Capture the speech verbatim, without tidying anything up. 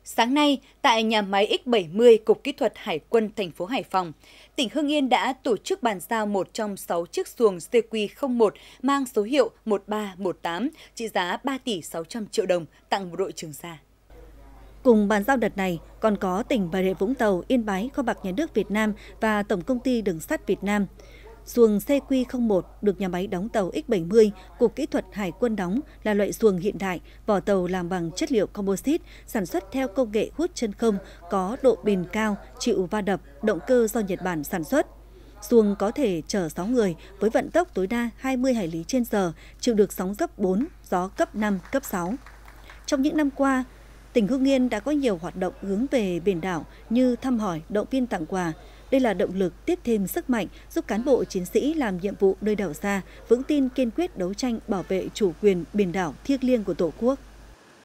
Sáng nay, tại nhà máy X bảy mươi, Cục Kỹ thuật Hải quân thành phố Hải Phòng, tỉnh Hưng Yên đã tổ chức bàn giao một trong sáu chiếc xuồng C Q không một mang số hiệu một ba một tám trị giá ba tỷ sáu trăm triệu đồng tặng bộ đội Trường Sa. Cùng bàn giao đợt này còn có tỉnh Bà Rịa Vũng Tàu, Yên Bái, Kho bạc Nhà nước Việt Nam và Tổng công ty Đường sắt Việt Nam. Xuồng C Q không một được nhà máy đóng tàu X bảy mươi, Cục Kỹ thuật Hải quân đóng là loại xuồng hiện đại, vỏ tàu làm bằng chất liệu composite, sản xuất theo công nghệ hút chân không, có độ bền cao, chịu va đập, động cơ do Nhật Bản sản xuất. Xuồng có thể chở sáu người với vận tốc tối đa hai mươi hải lý trên giờ, chịu được sóng cấp bốn, gió cấp năm, cấp sáu. Trong những năm qua, tỉnh Hưng Yên đã có nhiều hoạt động hướng về biển đảo như thăm hỏi, động viên tặng quà. Đây là động lực tiếp thêm sức mạnh giúp cán bộ chiến sĩ làm nhiệm vụ nơi đảo xa vững tin kiên quyết đấu tranh bảo vệ chủ quyền biển đảo thiêng liêng của Tổ quốc.